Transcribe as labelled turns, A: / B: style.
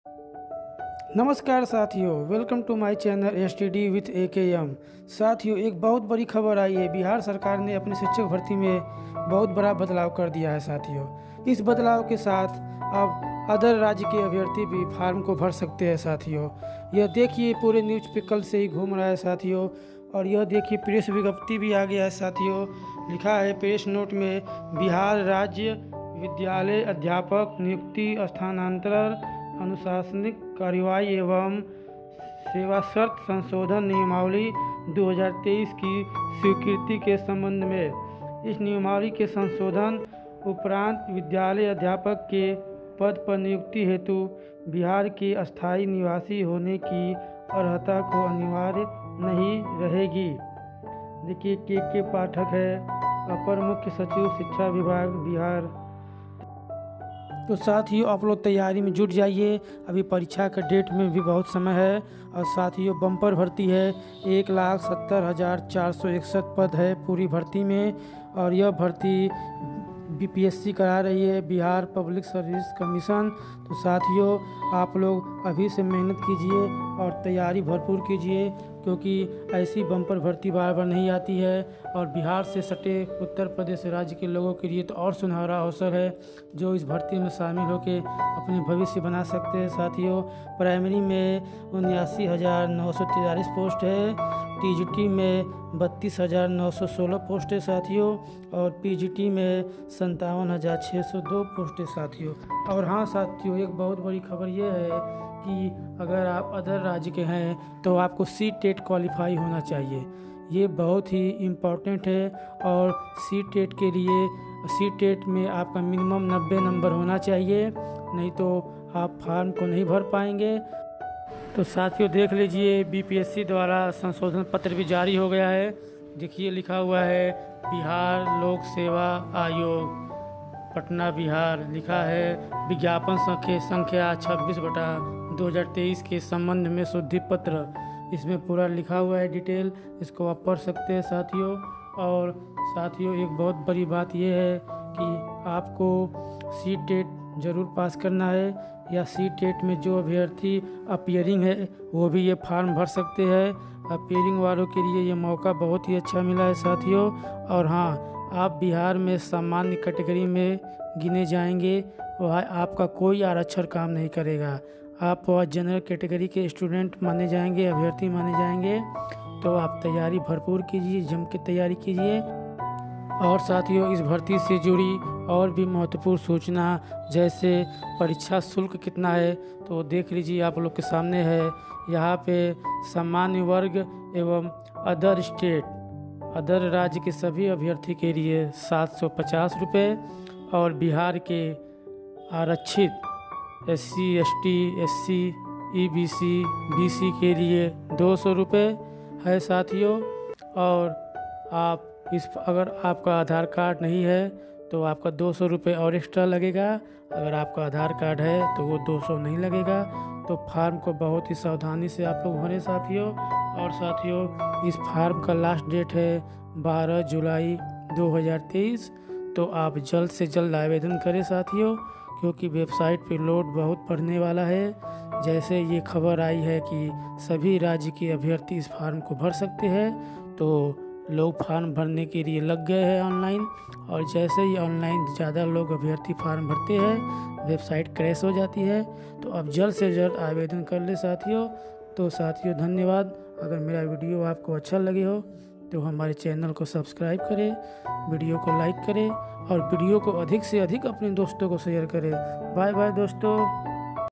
A: नमस्कार साथियों, welcome to my channel STD with AKM. साथियों, एक बहुत बड़ी खबर आई है। बिहार सरकार ने अपनी शिक्षक भर्ती में बहुत बड़ा बदलाव कर दिया है। साथियों, इस बदलाव के साथ अब अदर राज्य के अभ्यर्थी भी फार्म को भर सकते हैं। साथियों, यह देखिए पूरे न्यूज़ पे कल से ही घूम रहा है साथियों। और यह देखिए प्रेस विज्ञप्ति भी आ गया है साथियों। लिखा है प्रेस नोट में, बिहार राज्य विद्यालय अध्यापक नियुक्ति स्थानांतरण अनुशासनिक कार्रवाई एवं सेवा शर्त संशोधन नियमावली 2023 की स्वीकृति के संबंध में। इस नियमावली के संशोधन उपरांत विद्यालय अध्यापक के पद पर नियुक्ति हेतु बिहार के अस्थायी निवासी होने की अर्हता को अनिवार्य नहीं रहेगी। देखिए के पाठक है, अपर मुख्य सचिव शिक्षा विभाग बिहार। तो साथियों, आप लोग तैयारी में जुट जाइए। अभी परीक्षा का डेट में भी बहुत समय है। और साथियों, बम्पर भर्ती है। 1,70,461 पद है पूरी भर्ती में। और यह भर्ती बीपीएससी करा रही है, बिहार पब्लिक सर्विस कमीशन। तो साथियों, आप लोग अभी से मेहनत कीजिए और तैयारी भरपूर कीजिए, क्योंकि ऐसी बम्पर भर्ती बार बार नहीं आती है। और बिहार से सटे उत्तर प्रदेश राज्य के लोगों के लिए तो और सुनहरा अवसर है, जो इस भर्ती में शामिल होकर अपने भविष्य बना सकते हैं। साथियों, प्राइमरी में 79,943 पोस्ट है, टीजीटी में 32,916 पोस्ट है साथियों, और पीजीटी में 57,602 पोस्ट है साथियों। और हाँ साथियों, एक बहुत बड़ी खबर ये है कि अगर आप अदर राज्य के हैं तो आपको सी टेट क्वालिफाई होना चाहिए। ये बहुत ही इम्पोर्टेंट है। और सी टेट के लिए सी टेट में आपका मिनिमम 90 नंबर होना चाहिए, नहीं तो आप फॉर्म को नहीं भर पाएंगे। तो साथियों, देख लीजिए बीपीएससी द्वारा संशोधन पत्र भी जारी हो गया है। देखिए लिखा हुआ है बिहार लोक सेवा आयोग पटना बिहार। लिखा है विज्ञापन संख्या 26/2023 के संबंध में शुद्धि पत्र। इसमें पूरा लिखा हुआ है डिटेल, इसको आप पढ़ सकते हैं साथियों। और साथियों, एक बहुत बड़ी बात यह है कि आपको सी टेट ज़रूर पास करना है, या सी टेट में जो अभ्यर्थी अपीयरिंग है वो भी ये फॉर्म भर सकते हैं। अपीयरिंग वालों के लिए ये मौका बहुत ही अच्छा मिला है साथियों। और हाँ, आप बिहार में सामान्य कैटेगरी में गिने जाएंगे। वह आपका कोई आरक्षण काम नहीं करेगा। आप वह जनरल कैटेगरी के स्टूडेंट माने जाएंगे, अभ्यर्थी माने जाएंगे। तो आप तैयारी भरपूर कीजिए, जम के तैयारी कीजिए। और साथियों, इस भर्ती से जुड़ी और भी महत्वपूर्ण सूचना, जैसे परीक्षा शुल्क कितना है, तो देख लीजिए आप लोग के सामने है। यहाँ पे सामान्य वर्ग एवं अदर स्टेट, अदर राज्य के सभी अभ्यर्थी के लिए 750 रुपये, और बिहार के आरक्षित SC, ST, SC, EBC, BC के लिए 200 रुपये है साथियों। और आप अगर आपका आधार कार्ड नहीं है तो आपका 200 रुपये और एक्स्ट्रा लगेगा। अगर आपका आधार कार्ड है तो वो 200 नहीं लगेगा। तो फार्म को बहुत ही सावधानी से आप लोग भरें साथियों। और साथियों, इस फार्म का लास्ट डेट है 12 जुलाई 2023। तो आप जल्द से जल्द आवेदन करें साथियों, क्योंकि वेबसाइट पे लोड बहुत बढ़ने वाला है। जैसे ये खबर आई है कि सभी राज्य के अभ्यर्थी इस फार्म को भर सकते हैं, तो लोग फार्म भरने के लिए लग गए हैं ऑनलाइन। और जैसे ही ऑनलाइन ज़्यादा लोग अभ्यर्थी फार्म भरते हैं, वेबसाइट क्रैश हो जाती है। तो अब जल्द से जल्द आवेदन कर ले साथियों। तो साथियों, धन्यवाद। अगर मेरा वीडियो आपको अच्छा लगे हो तो हमारे चैनल को सब्सक्राइब करें, वीडियो को लाइक करें, और वीडियो को अधिक से अधिक अपने दोस्तों को शेयर करें। बाय बाय दोस्तों।